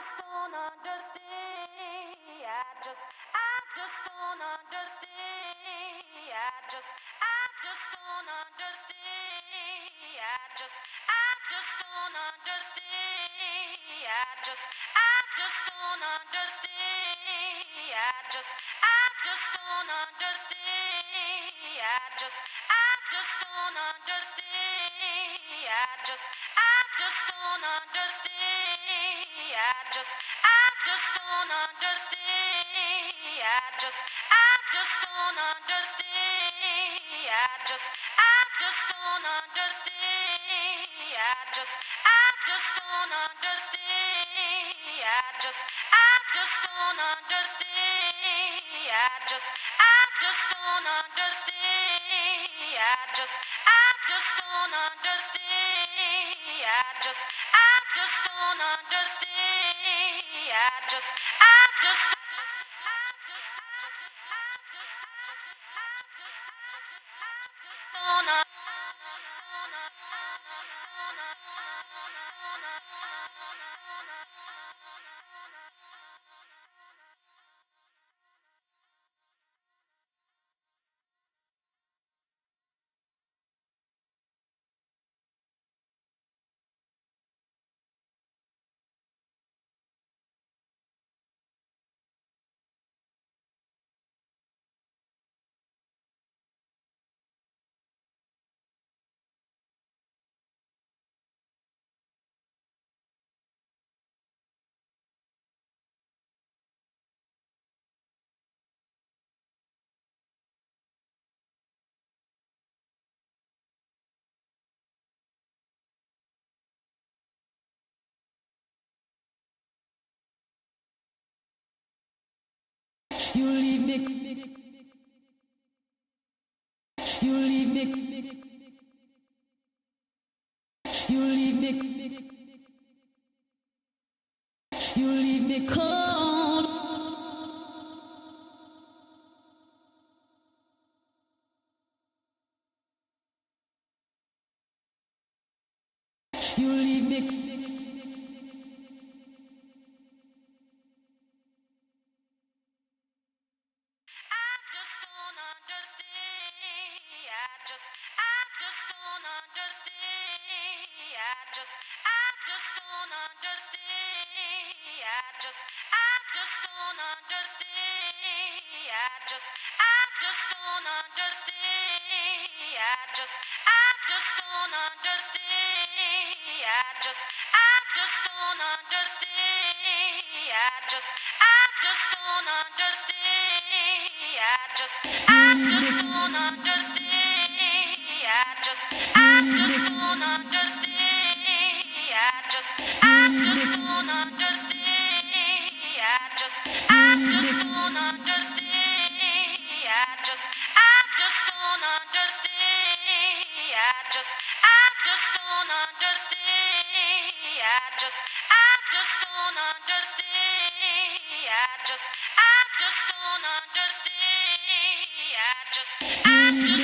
just don't understand. I just don't understand. I just don't understand. I just don't understand. I just don't understand. I just don't understand. I just don't understand. I just don't understand. I just don't understand. I just don't understand. I just don't understand. I just don't understand. I just don't understand. I just don't understand. I just don't understand. I just don't understand. You leave me, you leave me, you leave me, you leave me cold. You leave me. I just don't understand.